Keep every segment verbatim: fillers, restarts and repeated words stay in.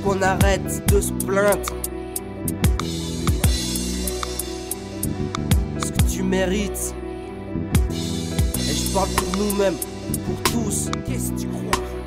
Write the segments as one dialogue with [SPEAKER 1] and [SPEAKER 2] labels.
[SPEAKER 1] qu'on arrête de se plaindre. Ce que tu mérites. Et je parle pour nous-mêmes, pour tous. Qu'est-ce que tu crois?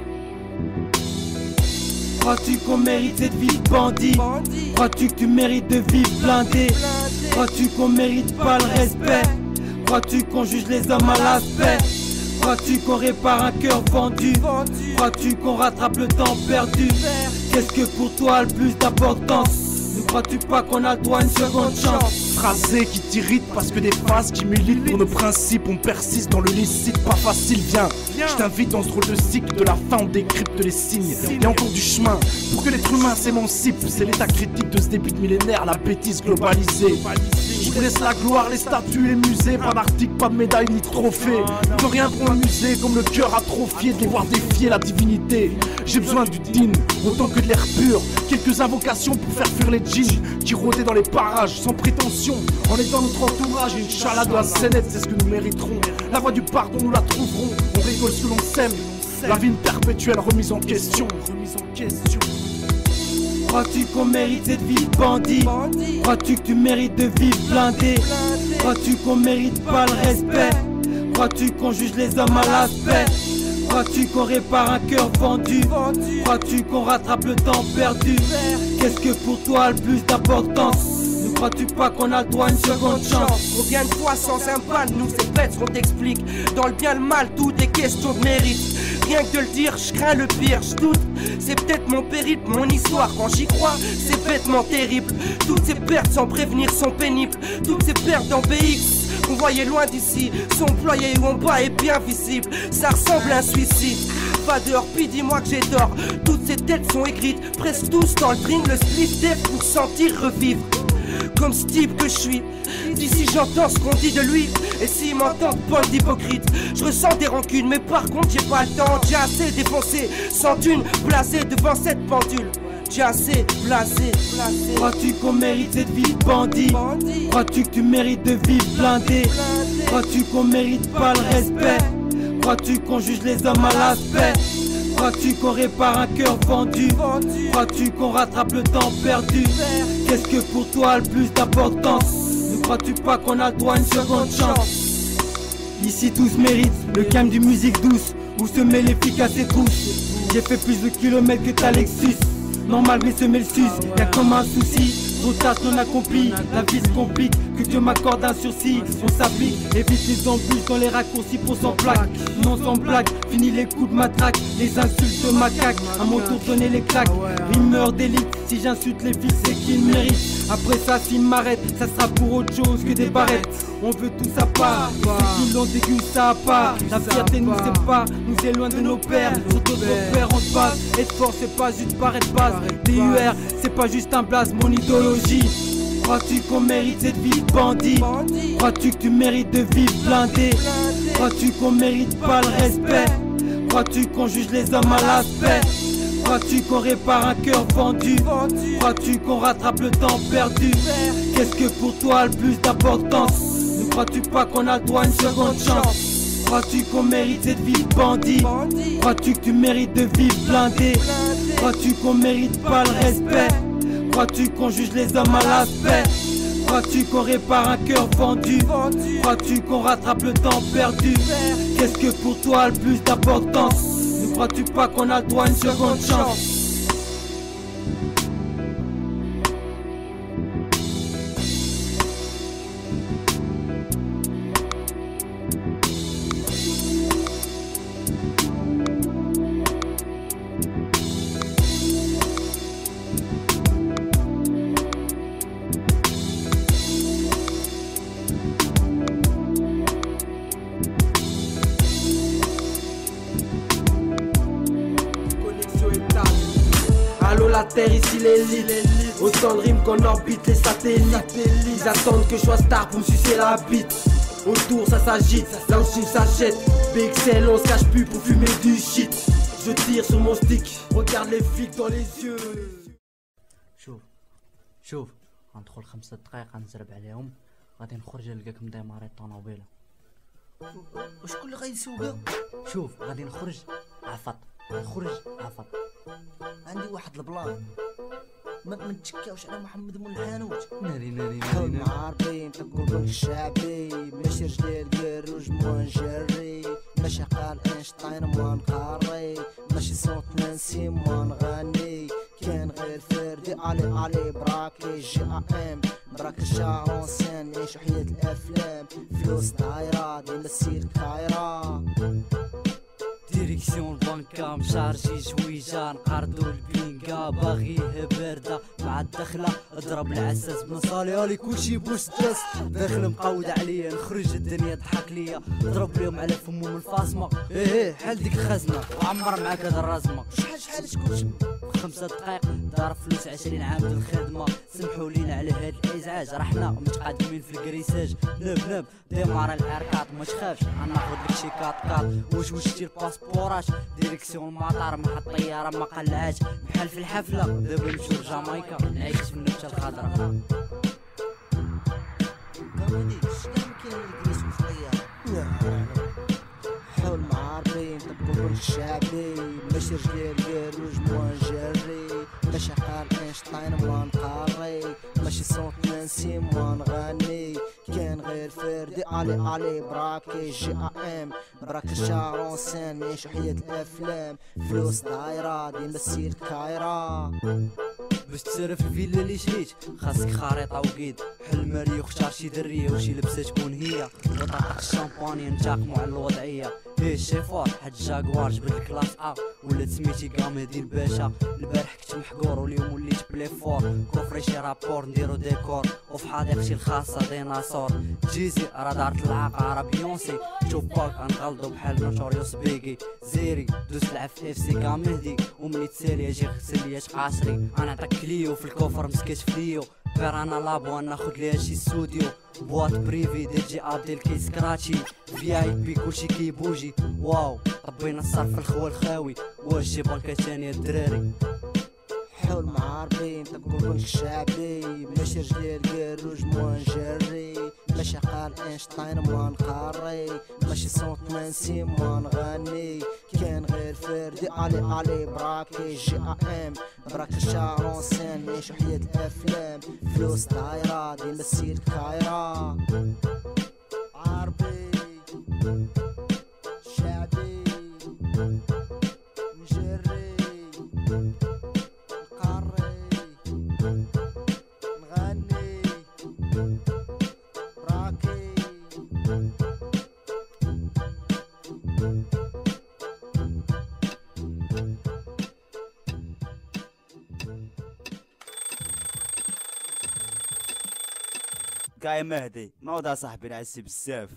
[SPEAKER 2] Crois-tu qu'on mérite cette vie de bandit? Crois-tu que tu mérites de vivre blindé? Crois-tu qu'on mérite pas le respect? Crois-tu qu'on juge les hommes à l'aspect? Crois-tu qu'on répare un cœur vendu? Crois-tu qu'on rattrape le temps perdu? Qu'est-ce que pour toi a le plus d'importance? Ne crois-tu pas qu'on a le droit à une seconde chance?
[SPEAKER 3] Phrasé qui t'irrite parce que des phrases qui militent pour nos principes. On persiste dans le licite, pas facile, viens. Je t'invite dans ce drôle de cycle de la fin, on décrypte les signes. Il y a encore du chemin pour que l'être humain s'émancipe. C'est l'état critique de ce début de millénaire, la bêtise globalisée. Je vous laisse la gloire, les statues, les musées. Pas d'articles, pas de médailles ni de trophées. On peut rien pour un musée, comme le cœur atrophié de les voir défier la divinité. J'ai besoin du din, autant que de l'air pur. Quelques invocations pour faire fuir les djinns qui rôdaient dans les parages sans prétention. En étant notre entourage, Inch'Allah de la scénette, c'est ce que nous mériterons. La voie du pardon, nous la trouverons. On rigole ce que l'on sème. La vie une perpétuelle remise en question. Remise en question.
[SPEAKER 2] Crois-tu qu'on mérite cette vie de bandit? Crois-tu que tu mérites de vivre blindé? Crois-tu qu'on mérite pas le respect? Crois-tu qu'on juge les hommes à l'aspect? Crois-tu qu'on répare un cœur vendu? Crois-tu qu'on rattrape le temps perdu? Qu'est-ce que pour toi a le plus d'importance? Ne crois-tu pas qu'on a le droit à une seconde chance?
[SPEAKER 1] Combien de fois sans un bal, nous c'est bête ce qu'on t'explique. Dans le bien le mal, tout est question de mérite. Rien que de le dire, je crains le pire, je doute. C'est peut-être mon périple, mon histoire. Quand j'y crois, c'est bêtement terrible. Toutes ces pertes sans prévenir sont pénibles. Toutes ces pertes en B X qu'on voyait loin d'ici sont ployées ou en bas et bien visibles. Ça ressemble à un suicide. Pas dehors, puis dis-moi que j'ai tort. Toutes ces têtes sont écrites, presque tous dans le drink. Le split death pour sentir revivre. Comme ce type que je suis. D'ici j'entends ce qu'on dit de lui. Et s'il m'entend, bande d'hypocrite. Je ressens des rancunes, mais par contre j'ai pas le temps. J'ai assez défoncé, sans thune, blasé devant cette pendule. J'ai assez blasé, blasé.
[SPEAKER 2] Crois-tu qu'on mérite cette vie de bandit? Crois-tu que tu mérites de vivre blindé? Crois-tu qu'on mérite pas le respect? Crois-tu qu'on juge les hommes à l'aspect? Crois-tu qu'on répare un cœur vendu? Crois-tu qu'on rattrape le temps perdu? Qu'est-ce que pour toi a le plus d'importance? Ne crois-tu pas qu'on a le droit à une seconde chance? Ici tous méritent le calme du musique douce, où se mêlent l'efficace et tous. J'ai fait plus de kilomètres que ta Lexus. Non, malgré ce melsus, y'a comme un souci. Trop tard non accompli, la vie se complique. Que Dieu m'accorde un sursis, on s'applique. Évite les embûches dans les raccourcis pour s'en plaque. Non sans blague, fini les coups de matraque. Les insultes de macaque, à mon tour donner les claques. Rimeur d'élite, si j'insulte les fils c'est qu'ils méritent. Après ça s'ils m'arrêtent, ça sera pour autre chose que des barrettes. On veut tout ça part, ceux qui l'ont dégueu ça à part. La fierté nous sépare, nous éloigne de nos pères. Sur d'autres pères on se base, être fort c'est pas juste paraître base. D U R c'est pas juste un blaze, mon idéologie. Crois-tu qu'on mérite cette vie de bandit? Crois-tu que tu mérites de vivre blindé? Crois-tu qu'on mérite pas le respect? Crois-tu qu'on juge les hommes à l'aspect? Crois-tu qu'on répare un cœur vendu? Crois-tu qu'on rattrape le temps perdu? Qu'est-ce que pour toi a le plus d'importance? Ne crois-tu pas qu'on a le droit à une seconde chance? Crois-tu qu'on mérite cette vie de bandit? Crois-tu que tu mérites de vivre blindé? Crois-tu qu'on mérite pas le respect? Crois-tu qu'on juge les hommes à l'aspect? Crois-tu qu'on répare un cœur vendu? Crois-tu qu'on rattrape le temps perdu? Qu'est-ce que pour toi a le plus d'importance? Ne crois-tu pas qu'on a le droit à une seconde chance?
[SPEAKER 1] Allô la terre, ici l'élite. Autant de rimes qu'on orbite les satellites. Ils attendent que je sois star pour me sucer la bite. Autour ça s'agite, là aussi s'achète. B X L on se cache plus pour fumer du shit. Je tire sur mon stick, regarde les flics dans les yeux.
[SPEAKER 4] شوف شوف غندخل خمسة دقايق غنزرب عليهم غادي نخرج نلقاكم دايماري الطوموبيله.
[SPEAKER 1] وشكون اللي غيسوقها؟
[SPEAKER 4] شوف غادي نخرج عفط نخرج عفط
[SPEAKER 5] عندي واحد البلان ما ما نتشكاوش على محمد مول الحانوت.
[SPEAKER 4] ناري ناري
[SPEAKER 5] حول
[SPEAKER 4] ناري
[SPEAKER 5] مع عربي تقول بنك الشعبي ماشي رجال قروج موان جري ماشي قال اينشتاين موان قاري ماشي صوت نانسي موان غني كان غير فردي علي علي براكي جي ام براك الشعر سين نعيشو حياة الافلام فلوس دايرة ديما السير كايرة.
[SPEAKER 4] ديريكسيون البنكة مشارجي جويجة نقردو البينكا باغيه باردة مع الدخلة اضرب العساس بنصالي علي كلشي بوش داس داخل مقود عليا نخرج الدنيا ضحك ليا ضرب ليهم على فمهم الفاصمة ايه ايه حال ديك الخزنة وعمر معاك هاد الرزمة.
[SPEAKER 5] شحال شحال شكون
[SPEAKER 4] خمسة دقايق دار فلوس عشرين عام د الخدمة سمحوا لينا على هاد الازعاج راه حنا متقدمين في الكريساج نب نب ديمار الاركات ما تخافش غناخد لك شي كات كات واش واش دير باسبوراج ديريكسيون المطار مع الطيارة ما قلعاش بحال في الحفلة دابا نمشيو لجامايكا نعيش في النبتة الخضراء.
[SPEAKER 5] كوميدي شكون كاين اللي يجلسوا في الطيارة حول مع عربي تقول الشعبي ماشي رجال قروج موان جري ماشي قال اينشتاين موان قاري ماشي صوت نانسي موان غني كان غير فردي علي علي براكي جي ام براك الشعر سين نعيشو حياة الافلام فلوس دايرة ديما السير كايرة.
[SPEAKER 4] باش تسرف الفيلا اللي شريت خاصك خريطة وقيد حل ماري واختار شي درية وشي لبسة تكون هي وطاقة الشامبانيا نتاقمو على الوضعية ايه الشيفار حد جاكوار جبد الكلاس ا ولات سميتي قامدي الباشا البارح كنت محقور واليوم وليت بلي فور كوفري شي رابور نديرو ديكور وفي حديقتي الخاصة ديناصور جيزي راه دارت العاقة راه بيونسي توباك غنغلطو بحال نوتوريوس بيكي زيري دوز تلعب في اف سي كامهدي وملي تسالي اجي غسل ليا قاصري انا نعطيك كليو في الكوفر مسكت فليو غير انا لابو ناخد ليها شي ستوديو بواط بريفي دي جي ابديل كي سكراتشي في اي بي كلشي كيبوجي واو ربينا الصرف الخوال خاوي واش شي بنكة تانية الدراري.
[SPEAKER 5] حول مع عربي تقول بنك الشعبي ماشي رجال قروج موان جري ماشي قال اينشتاين موان قاري ماشي صوت نانسي موان غني كان غير فردي علي علي براكي جي ام براك الشعر سين نعيشو حياة الافلام فلوس دايرة ديما السير كايرة. عربي شعبي مجري نقري نغني براكي
[SPEAKER 6] كاي مهدي نوض صاحبي نعسي بزاف.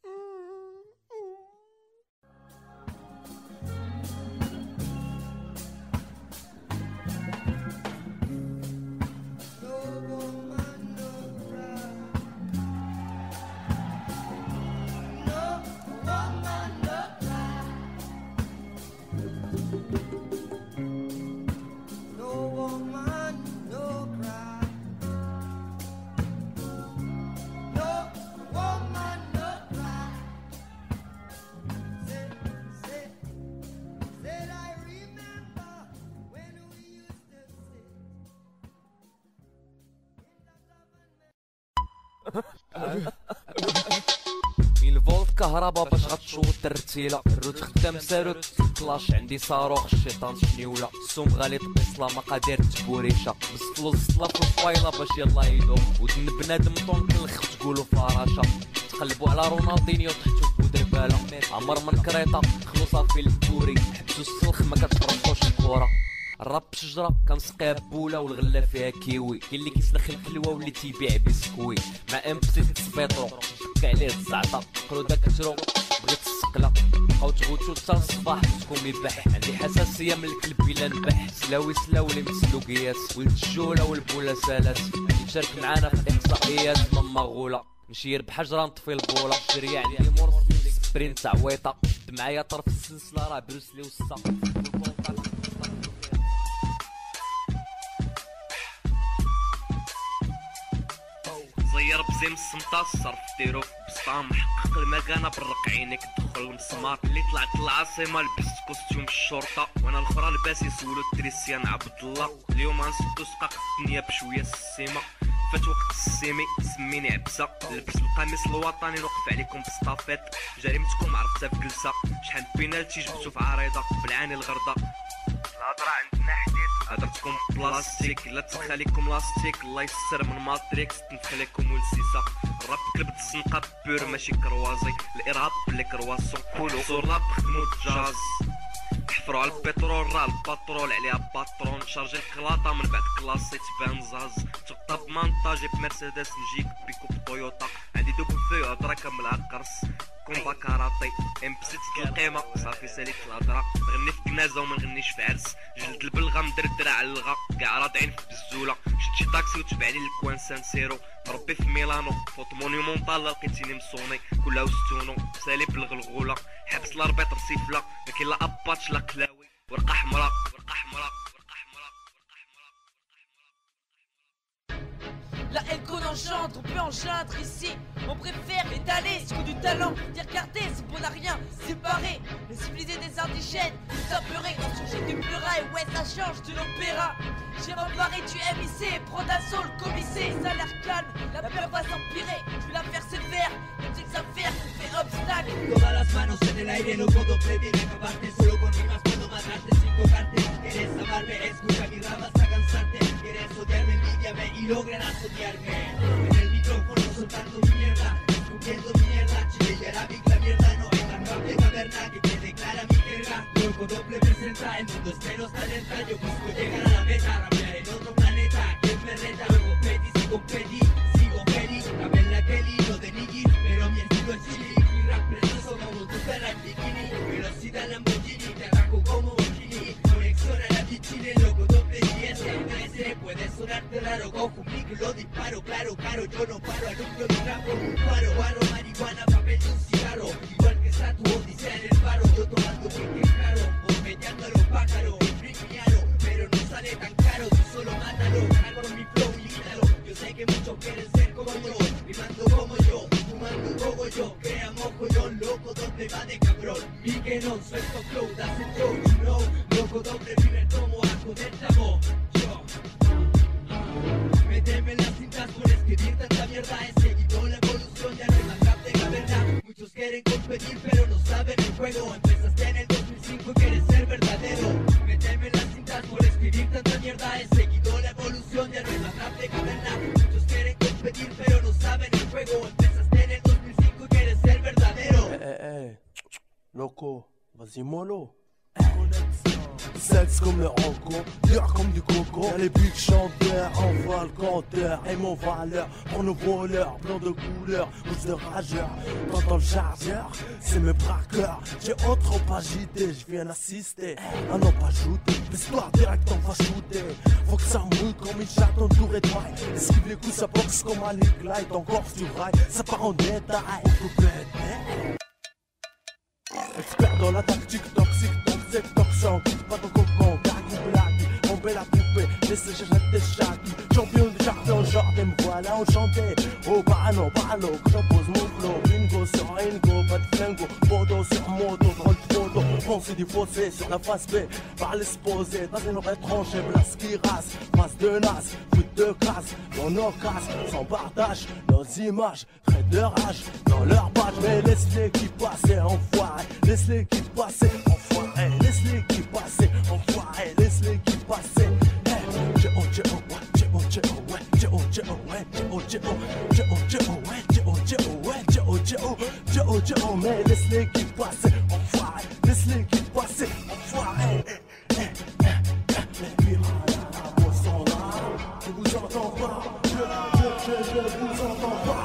[SPEAKER 7] مين الفولت كهربا باش غتشوط الترتيله الروت خدام ساروت كلاش عندي صاروخ الشيطان شنيوله السوم غالي طبيصله ما قادر تبوريشه بس الصلا في الفايله باش يلا يدوم ودن بنادم طونك الخف تقولوا فراشه تقلبوا على رونالدينيو تحتو بودرباله عمر من كريطه دخلوا صافي للكوري حبسوا السلخ ما كتفرقوش الكوره الراب شجره كنسقيها بوله والغله فيها كيوي كاين اللي كيسلخ الحلوه واللي تيبيع بسكوي مع ام بي سبيطرو دق عليه الزعطه قرو داك ترو بغيت السقله بقاو تغوتو حتى الصباح تكون يبح عندي حساسيه من الكلب الا نبح سلاوي سلاولي مثلو قياس ولد الجوله والبوله سالات تشارك معانا في الاحصائيات ماما غوله نشير بحجره نطفي البوله شريه عندي مرسل سبرينت عويطه معايا طرف السلسله راه بروسلي وسا زير بزيم السمطة الصرف ديرو الوسطى محقق المكانة برق عينيك دخل المسمار اللي طلعت العاصمة لبست كوستيوم الشرطة وانا الاخرى لباس يسولو التريسيان عبد الله اليوم غنسدو سقاق الدنيا بشوية السيمة فات وقت السيمي سميني عبسة لبس القميص الوطني نوقف عليكم بسطافيت جريمتكم عرفتها في جلسة شحال بينالتي جبتو في عريضة بالعاني الغردة الهضرة عندنا حديث هضرتكم بلاستيك لا تسخ عليكم لاستيك الله يسر من ماتريكس تنفخ لكم ولسيسا الراب كلب الزنقة بور ماشي كروازي الارهاب بلي كرواسون كولو صورنا بخدمو الجاز حفروا على البترول راه الباترول عليها باترون شارجي الكلاطة من بعد كلاسي تبان زاز تغطى بمانطا جيب مرسيدس نجيك بيكو بطويوطا عندي دوبل فيو هضرة كاملها قرص كومبا كاراتي ام بسيت القيمة صافي ساليت الهضرة نغني في كنازة وما نغنيش في عرس جلد البلغة مدردرة على اللغة كاع راضعين في بزولة شد شي طاكسي وتبعني للكوان سان سيرو مربي في ميلانو فوت مونيومونطال لقيتيني مصوني كلها وستونو سالي بالغلغولة حبس الاربيط رسيفلة ما كاين لا اباتش لا قلاوي ورقة حمراء ورقة حمراء ورقة حمراء ورقة حمراء
[SPEAKER 8] La haine qu'on engendre, on peut engendrer ici. On préfère étaler ce que du talent. Dire regardez, c'est bon à rien, séparer. Les civilisés des indigènes, tout apeurés. On surgit du muraille, ouais ça change de l'opéra. J'ai rembarré du M I C, prends d'assaut le commissaire. Ça a l'air calme, la peur va s'empirer. Je vais la faire sévère, les petites affaires qu'on fait obstacle.
[SPEAKER 9] Todas las manos en el aire, no puedo predir acabarte. Solo con rimas puedo matarte sin tocarte. Quieres amarme, escucha mi rap hasta cansarte. Quieres odiarme, envidiame y lograrás odiarme. En el micrófono soltando mi mierda, escupiendo mi mierda. Chile y arábic, la mierda no hay tan rap de caverna que quede clara mi jerga. Loco doble presenta, el mundo entero está alerta. Yo busco llegar a la meta, rapear en otro planeta. Quien me reta, luego peti, sigo peti, sigo peli. Rape en la Kelly, no de Niggi, pero mi estilo es chili. Mi rap precioso como tu perra en bikini. Velocidad Lamborghini, te ataco como bikini. Conexión a la Chile, loco doble G S trece. Puede sonarte raro, cojo un micro, lo disparo. Claro, caro, yo no paro, alumbro mi rap como un faro. Guarro, marihuana, papel y un cigarro. Igual que está tu odisea en el faro. Yo tomando pique claro, bombeando a los pájaros. Bring mi aro, pero no sale tan caro. Tú solo mátalo, hago mi flow y lítalo. Yo sé que muchos quieren ser como yo, rimando como yo, fumando como yo. Creamos collón, loco, ¿dónde va de cabrón? Mi que no suelto flow, das el show, you know. Loco, doble primer tomo, arco del tamo. Yo, méteme en las cintas por escribir tanta mierda. He seguido la evolución, ya no hay más rap de caverna. Muchos quieren competir, pero no saben el juego. Empezaste en el dos mil cinco y quieres ser verdadero. Méteme en las cintas por escribir tanta mierda. He seguido la evolución, ya no hay más rap de caverna. Muchos quieren competir, pero no saben el juego. Empezaste en el dos mil cinco y quieres ser verdadero.
[SPEAKER 3] Eh, eh, eh, loco, vas-y mollo. Sexe comme le roco, dur comme du coco. Y'a les buts chanteurs, envoie le compteur. Et mon valeur pour nos voleurs, blanc de couleur, rouge de rageur. T'entends le chargeur, c'est mes braqueurs. J'ai autre pas agité, je viens assister. Un an pas shooté, l'histoire direct on va shooter. Faut que ça mouille comme une chatte entourée de mailles. Esquive les coups, ça boxe comme un Nick Light. Encore du rail, ça part en détail. Expert dans la tactique toxique, toxique, toxique. Pas de cocon, gagou, blague. On met la poupée, laissez j'achète des chaki. Champion du champion, genre me voilà enchanté. Oh bano, bano, que j'impose mon flow. Bingo sur Ringo, pas de flingo. Modo sur moto, drôle de photo. Foncé du fossé sur la face B. Par l'exposé, dans une rétranchée, place qui rase. Face de nas, foot de casse. Dans nos casques, sans partage. Nos images, traite de rage. Dans leur badge, mais laisse-les qui passaient, enfoiré. Laisse-les qui passaient, enfoiré. Laisse-les qui passaient, enfoiré. Laisse-les qui passaient. J-O, J-O, ouais, J-O, J-O, ouais, J-O, J-O, ouais, J-O, J-O, J-O, J-O, ouais, J-O, J-O, ouais, J-O, J-O, J-O, J-O, mais laisse-les qui passaient, enfoiré. Laisse-les qui passaient, enfoiré. Les piranhas, moi sont là, je vous entends pas, je, je, je, je vous entends pas.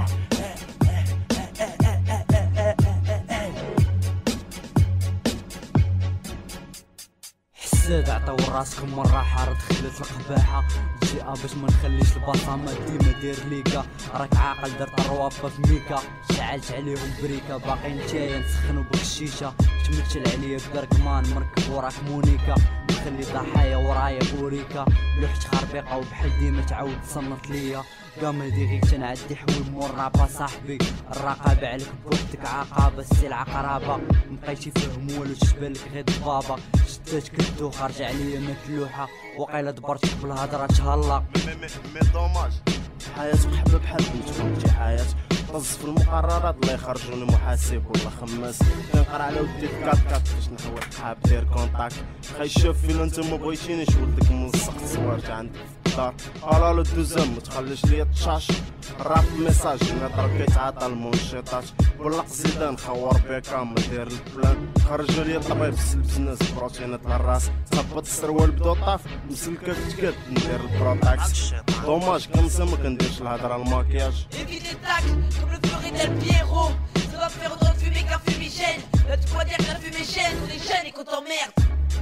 [SPEAKER 4] حساد عطاو راسكم مرة حارة دخلت القباحة جي باش ما نخليش البصمة ديما دير ليكا راك عاقل درت الروافة في ميكا شعلت عليهم بريكا باقي نتايا نسخنو بالشيشة تمثل عليا بدركمان مركب وراك مونيكا نخلي ضحايا ورايا بوريكا لوحت خربيقة وبحال ديما تعاود تصنت ليا قام هدي غير تنعدي حوي مور رابا صاحبي الرقابة عليك بوحدك عقابة السلعة قرابة مبقيتي فهم والو تشبالك غير ضبابة شدات كدو خارج عليا متلوحة وقيلة دبرتك بالهضرة تهلا
[SPEAKER 10] مي دوماج حياتك حبة بحال بنت فهمتي حياة طز في المقررات الله يخرجوني محاسب ولا خماس كنقرا على ودي في كات كات باش نحوط حاب دير كونتاكت خاي شوف فين انت ما بغيتينيش ولدك ملصق صوارت عندك في الدار الا لو دوزام متخليش ليا تشاش راب ميساج نضرب كيتعاطى المنشطات بلق زيدان خور بيكا ما دير البلان خرجوا لي الطبيب سلبس ناس بروتينات للراس ثبت السروال بدو طاف مسلكه كتكات ندير البروتاكس دوماج كنسى ما كنديرش الهضره الماكياج
[SPEAKER 8] Comme le ferait Del Piero, ça va faire autant de fumée qu'un fumigène. Là tu crois dire que la fumée gêne, on est jeunes et qu'on t'emmerde.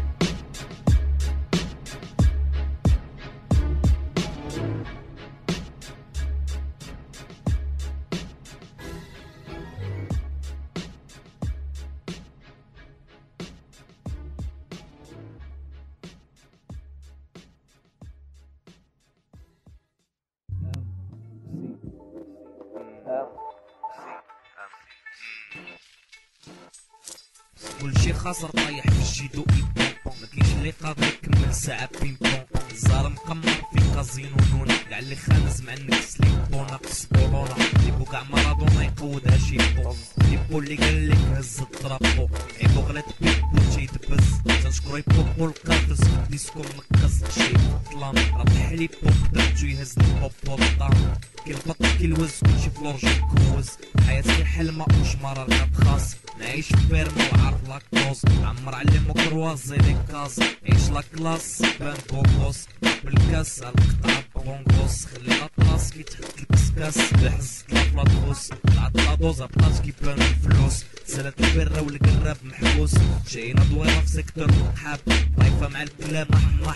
[SPEAKER 11] كلشي خاسر طايح في الجيدو ايبون مكاينش اللي قادر يكمل ساعة بين بون الزهر مقمر في كازينو نونا كاع اللي خانز مع النكس لي بو ناقص بولونا ليبو كاع مارادونا يقودها شي بو ليبو اللي قال لك هز الطرابو عيبو غلط بيبو تيدبز تنشكر يبوبو القافز في ديسكو مكز شي طلام راه بحالي بو قدرتو يهز البوبو الطام كيلبط كيلوز كلشي فلورجي كوز حياتي حلمة وشمارة الغاب خاص نعيش في بيرما وعارف لاكوز عمر علمو كروازي لي كاز عيش لاكلاس بان بوكوس بالكاس القطعة بونغوس خلي لاطلاس كي تحت الكسكاس بحز لافلاطوس طلعت لادوز بقات كيبان الفلوس سالت البرة والقراب محبوس جاينا دويرة في سيكتور حاب ضايفة مع الكلام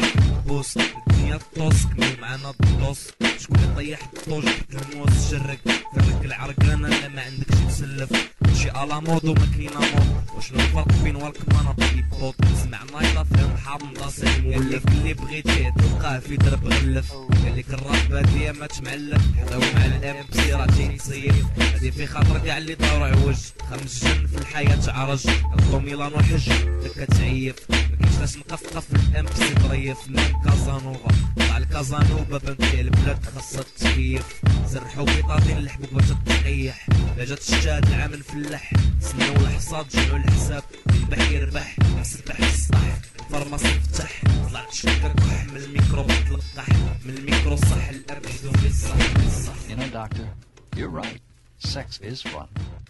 [SPEAKER 11] محبوس الدنيا طوس كمل معانا الدوس شكون اللي طيح الطوج تحت الموس جرك فرك العرقانة لا ما عندكش تسلف كلشي الا مود وما كاينه مود وشنو الفرق بين والكمانة بلي بوط سمع نايطة فهم حامضة سلم قالك اللي بغيتيه تلقاه في درب غلف قالك الراب هادية ما تمعلف حداو مع الام بسي راه تيتصيف هادي في خاطر كاع اللي دارو عوج خمس جن في الحياة عرج الضو ميلانو حج دكا تعيف مكاينش لاش نقفقف الام بسي طريف من كازانوفا طلع الكازانوفا بنت البلاد خاصها تكيف زرحو بيطاطين الحبوبة تطيح لا جات الشتات العام الفلاح سناو الحصاد جمعو الحساب البح يربح نسبح الصح الفرماس تفتح طلعت شكا كح من الميكرو تلقح من الميكرو صح الاب يدوم لي الصح الصح.
[SPEAKER 12] You know doctor, you're right. Sex is fun.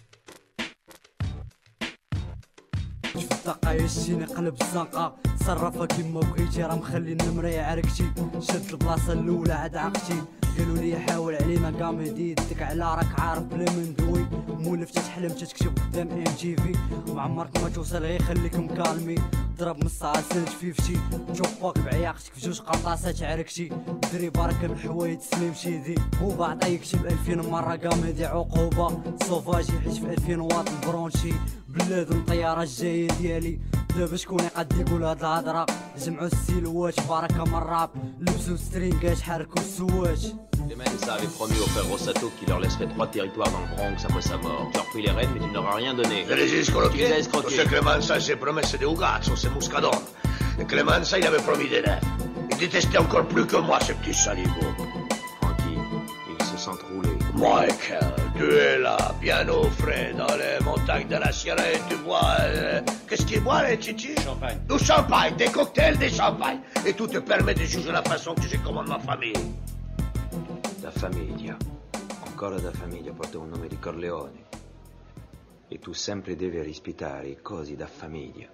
[SPEAKER 4] الدقة يشيني قلب الزنقة صرفها كيما بغيتي راه مخلي النمرة عركتي شد البلاصة الأولى عاد عقتي قالوا لي حاول علينا كاميدي يدك على راك عارف بلا ما ندوي مولف تتحلم تتكتب قدام ام تي في وعمرك ما توصل غير خليك مكالمي ضرب من الساعة سنت فيفتي تشوفك بعياقتك في جوج قرطاسات عركتي دري بركة الحوايج سليم شيدي وبعطا يكتب ألفين مرة كاميدي عقوبة سوفاجي حيت في ألفين واط البرونشي بلاد طيارة الجاية ديالي دابا شكون يقد يقول هاد الهضرة جمعوا السيلوات بركة من الراب لبسوا سترينغاش حركوا السواج.
[SPEAKER 13] Les Mensa avaient promis au frère Rossato qu'il leur laisserait trois territoires dans le Bronx après sa mort. Tu leur pris les rênes, mais tu ne leur as rien donné.
[SPEAKER 14] Je les ai escroqués.
[SPEAKER 13] Tu les as escroqués.
[SPEAKER 14] José Clemenza, ses promesses de Ugazo, c'est Muscador. Et Clemenza, il avait promis des rêves. Il détestait encore plus que moi ce petit saligo.
[SPEAKER 13] Tranquille, il se sent roulé.
[SPEAKER 14] Michael, tu es là, bien au frais, dans les montagnes de la Sierra, et tu bois... Euh, Qu'est-ce qu'ils boivent, les chichis?
[SPEAKER 13] Champagne.
[SPEAKER 14] Du champagne, des cocktails, des champagnes. Et tout te permet de juger la façon que je commande ma famille.
[SPEAKER 13] Da famiglia, ancora da famiglia porta un nome di Corleone e tu sempre devi rispettare i cosi da famiglia.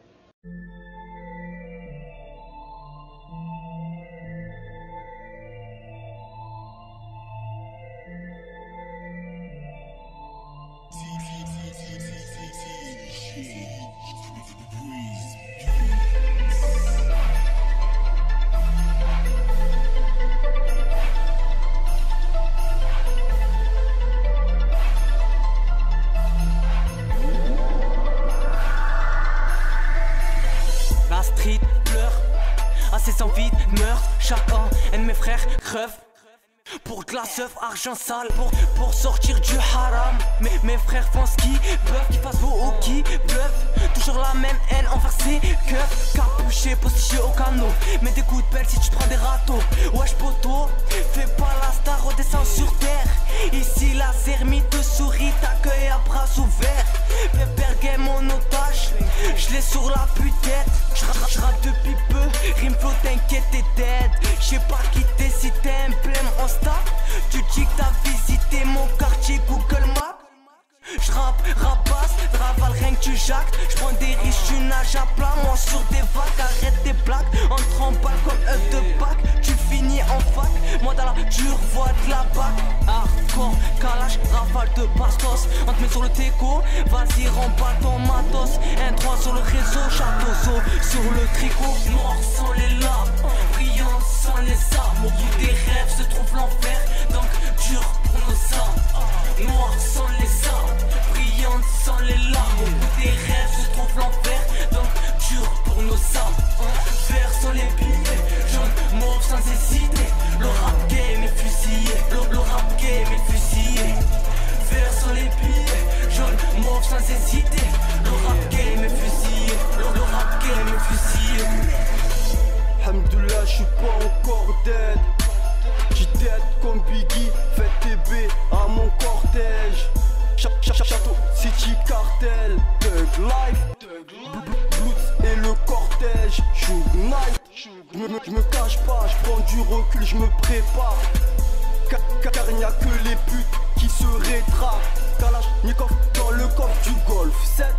[SPEAKER 15] vide, pleure. Assez sans vide, meurt. Chacun, un de mes frères crève. Pour de la seuf, argent sale, pour, pour sortir du haram. Mes, mes frères font ce qu'ils peuvent, qu'ils fassent beau ou qu'ils bluffent. Toujours la même haine envers ces keufs. Capuché, postiché au canot. Mets des coups de pelle si tu prends des râteaux. Wesh poto, fais pas la star, redescends sur terre. Ici la sermite te sourit, t'accueille à bras ouverts. Pépère game mon otage, j'l'ai sur la putette. J'rappe depuis peu, rime flow t'inquiète t'es dead. J'sais pas quitter si t'es un blême en star. Tu dis que t'as visité mon quartier Google Maps. J'rappe, rapace, travaille rien que tu jactes. J'prends des risques, tu nages à plat. Moi sur des vagues, arrête tes plaques. Entre en balle comme œuf de Pâques. Tu finis en fac, moi dans la dure voie de la bac. Hardcore, calage, rafale de bastos. On te met sur le teco, vas-y remballe ton matos. Un trois sur le réseau, château sur le tricot. Noir sans les larmes, brillant sans les armes. Au bout des rêves se trouve l'enfer, donc dur pour nos âmes. Noir sans les armes, brillante sans les larmes. Au bout des rêves se trouve l'enfer, donc dur pour nos âmes. Vert sans les billets, jaune, mauve sans hésiter. Le rap game est fusillé, le, le rap game est fusillé. Vert sans les billets, jaune, mauve sans hésiter. Le rap game est fusillé, le, le rap game est fusillé.
[SPEAKER 16] Alhamdoulilah, j'suis pas encore dead. J'suis dead comme Biggie, fais T B à mon cortège. Château, City Cartel, Thug Life, Bloods et le cortège, Shoot Knight. J'me cache pas, j'prends du recul, j'me prépare. Car, car il n'y a que les putes qui se rétractent. Kalachnikov dans le coffre du Golf sept.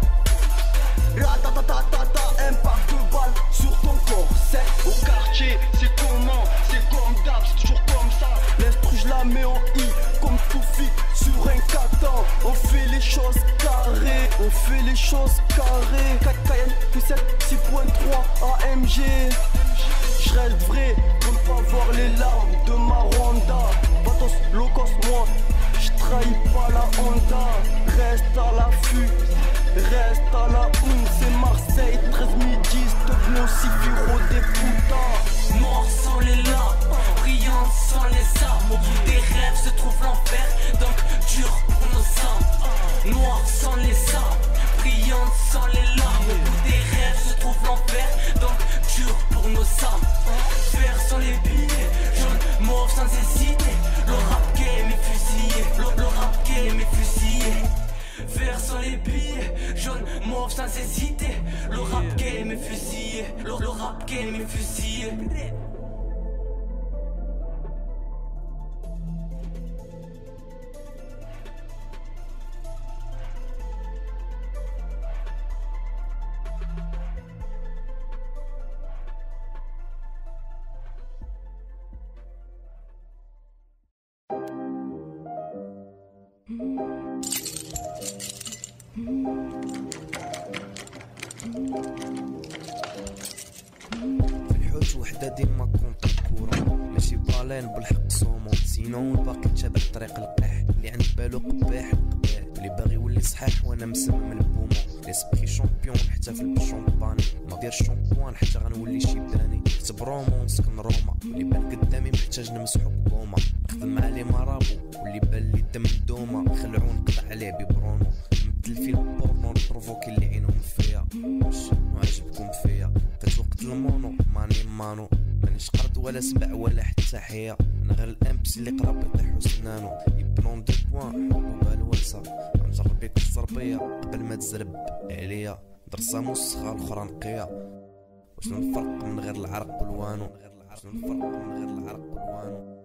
[SPEAKER 16] Ratatatata, un pack de balles sur ton corset. Au quartier, c'est comment? C'est comme d'hab, c'est toujours comme ça. L'instru, je la mets en I, comme tout fit sur un catan. On fait les choses carrées, on fait les choses carrées. Cayenne, Q sept, six point trois, A M G. Je reste vrai, pour ne pas voir les larmes de ma Rwanda. Vatos, low cost, moi, je trahis pas la Honda. Reste à l'affût, reste à la une, c'est Marseille, treize midi, stop nos Sifiro des putains.
[SPEAKER 15] Noir sans les larmes, brillant sans les armes. Au bout des rêves se trouve l'enfer, donc dur pour nos âmes. Noir sans les armes, brillant sans les larmes. Au bout des rêves se trouve l'enfer, donc dur pour nos âmes. Vert sans les billets, jaune, mauve sans hésiter. Le rap game est fusillé, le, le rap game est fusillé. Vert sans les billets, jaune, mauve sans hésiter. Le rap game est fusillé, le, le rap game est fusillé.
[SPEAKER 17] في الحوت وحدة ديما كونطا كورة ماشي بالين بالحق صومو سينو باقي تابع طريق القاح اللي عند بالو قباح القباح اللي باغي يولي صحاح وانا مسمم البومو ليسبري شامبيون نحتفل بالشامباني ما دير شامبوان حتى غنولي شيباني حتى برومو نسكن روما واللي بان قدامي محتاج نمسحو بكوما نخدم مع لي مارابو واللي بان لي دم الدومة خلعو نقطع عليه ببرونو نمثل فيلم بورنو نبروفوكي اللي عينهم فيا شنو عجبكم فيا فات وقت المونو ماني مانو مانيش قرد ولا سبع ولا حتى حية انا غير الامبس اللي قرب يطيحو سنانو يبنون دو بوان حبوبة الولسة غنجرب يكسر بيا قبل ما تزرب عليا درسة مسخة الاخرى نقية وشنو الفرق من غير العرق والوانو شنو الفرق من غير العرق والوانو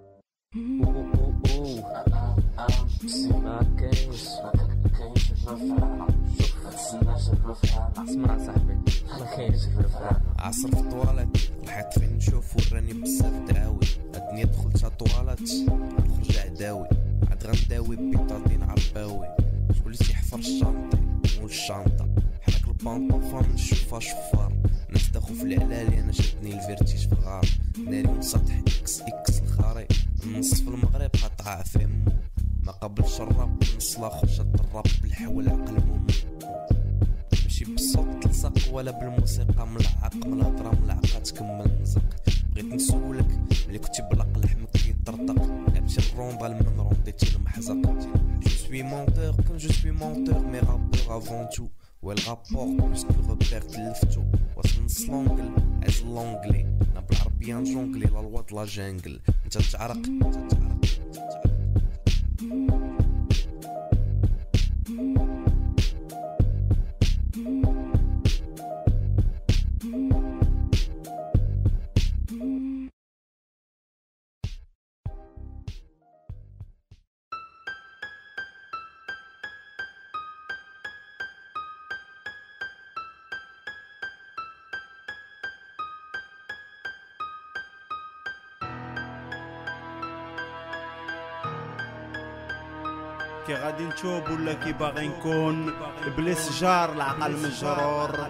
[SPEAKER 18] ما كاينش ما كاينش الرفعة شوف هتسناش الرفعة اسمع صاحبي ما كاينش الرفعة
[SPEAKER 17] عصر في طوالات الحيط فين نشوف وراني بزاف دعاوي الدنيا دخلتها طوالات نخرج عداوي عاد غنداوي بيطاطين عرباوي شكون اللي تيحفر الشانطي والشانطة حرك البانطوفا نشوفها شفار ناس داخو في العلالي انا شدني الفيرتيج في الغار ناري من سطح اكس اكس الخاري النص في المغرب قطعة في مو ما قبلش الراب النص لاخر شد الراب بالحول عقل مومو ماشي بالصوت بالمقصق ولا بالموسيقى ملعق من الهضره ملعقه تكمل نزق. بغيت نسولك ملي كنتي بلق لحمك كيطرطق لعبتي الروندال من رونديتي المحزق. جو سوي مونتور كون جو سوي مونتور مي رابور افون تو والغابور بلوس كو روبير تلفتو واصل نص لونجل عز لونجلي انا بالعربيه نجونجلي لا الواد لا جانجل انت تعرق انت تعرق
[SPEAKER 10] كي غادي نتوب ولا كي باغي نكون ابليس جار العقل مجرور.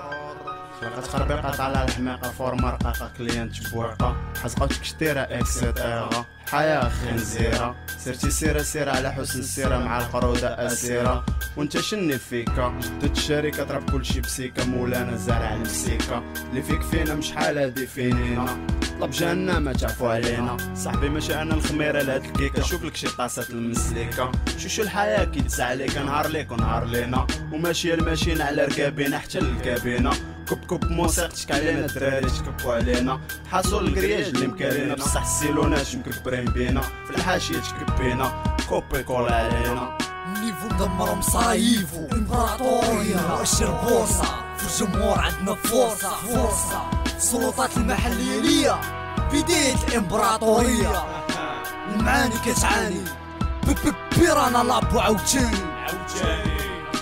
[SPEAKER 10] خلقت خربيقة على الحماقة فورما رقاقة كليانت بورقة حزقتك شتيرة اكسيتيرا حياة خنزيرة سيرتي سيرة سيرة على حسن السيرة مع القرودة أسيرة وانت شني فيكا جدد الشركة ضرب كلشي بسيكا مولانا زارع المسيكا اللي فيك فينا مش حال هادي فينينا طلب جهنم تعفو علينا صاحبي ماشي انا الخميرة لهاد الكيكة شوف لك شي طاسة المسليكة شوشو الحياة كي تسع عليك نهار ليك ونهار لينا وماشية الماشينا على ركابينا حتى للكابينة كوب كوب موسيقتك علينا الدراري تكبوا علينا حاصل الكرياج اللي مكارينا بصح السيلونات مكبرين بينا في الحاشية تكبينا كوبي كولا علينا
[SPEAKER 19] نيفو مدمر مصايفو امبراطورية واشر بورصة في الجمهور عندنا فرصة فرصة السلطات المحلية ليا بداية الامبراطورية المعاني كتعاني بيرانا لابو عاوتاني عاوتاني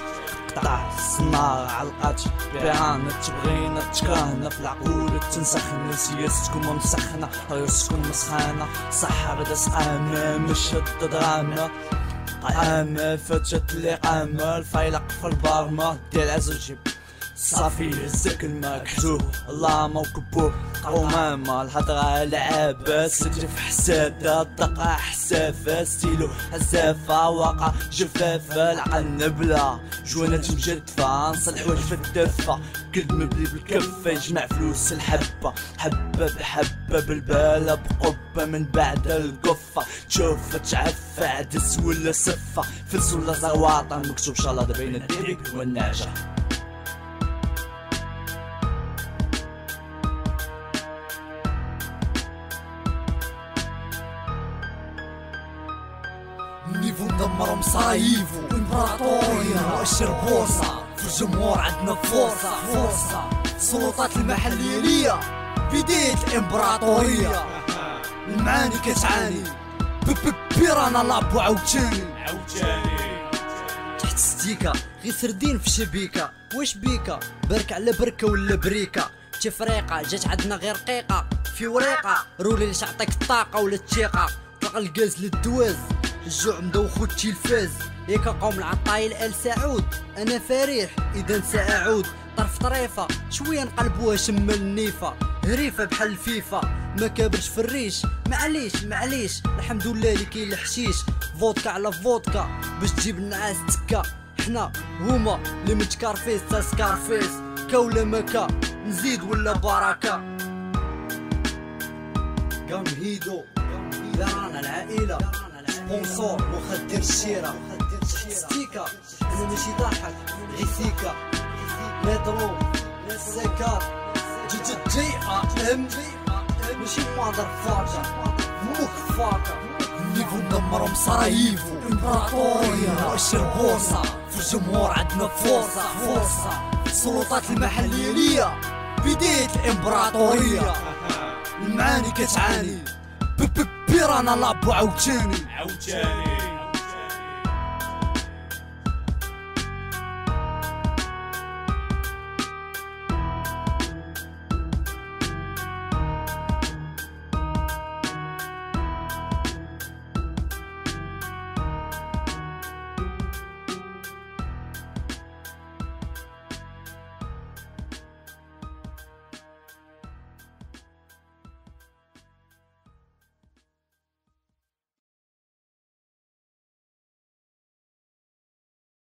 [SPEAKER 15] قطع الصناعة علقات بيرانا تبغينا تكرهنا في العقول تنسخنا سياستكم مسخنة ريوسكم مسخانة صحة بدا سقامة مش هد دراما قامة فتشت اللي قامة الفايلق في البارمة ديال عزو جيب صافي هزك الماء كحتوه الله ما وكبوه قومامة الهضرة لعابة سجل في حسادة الدقة حسافة ستيلو حزافة واقع جفافة العقل نبلة جوانات مجدفة نصلحوها في الدفة كل مبلي بالكفة يجمع فلوس الحبة حبة بحبة بالبالة بقبة من بعد القفة تشوف تعفى عدس ولا سفة فلس ولا زواطة مكتوب شالله بين الديبي والنعجة
[SPEAKER 19] نيفو مدمر مصايفو امبراطورية واشر بورصة في الجمهور عندنا فرصة فرصة السلطات المحلية ليا بداية الامبراطورية المعاني كتعاني بيرانا لابو عاوتاني عاوتاني
[SPEAKER 5] تحت ستيكا غير سردين في شبيكة واش بيكا برك على بركة ولا بريكة تفريقة جات عندنا غير رقيقة في وريقة رولي ليش عطيك الطاقة ولا الثقة طلق الكاز للدواز الجوع مدوخو التلفاز ياك قوم العطايل ال سعود انا فريح اذا نسى اعود طرف طريفه شويه نقلبوها شم النيفه هريفه بحال الفيفا ما كابرش في الريش معليش معليش الحمد لله اللي كاين الحشيش فودكا على فودكا باش تجيب النعاس تكا حنا هما اللي متكارفيس تا سكارفيس كولا مكا نزيد ولا بركه
[SPEAKER 19] قام هيدو دارنا العائله سبونسور مخدر الشيرة ستيكا انا ماشي ضاحك غيثيكا مترو سكار جي جي جي ام ماشي مادر فاكا موك فاكا نيفو مدمر مصرايفو امبراطورية واشر بورصة في الجمهور عندنا فرصة فرصة السلطات المحلية ليا بداية الامبراطورية المعاني كتعاني بيرانا لابو عاوتاني عاوتاني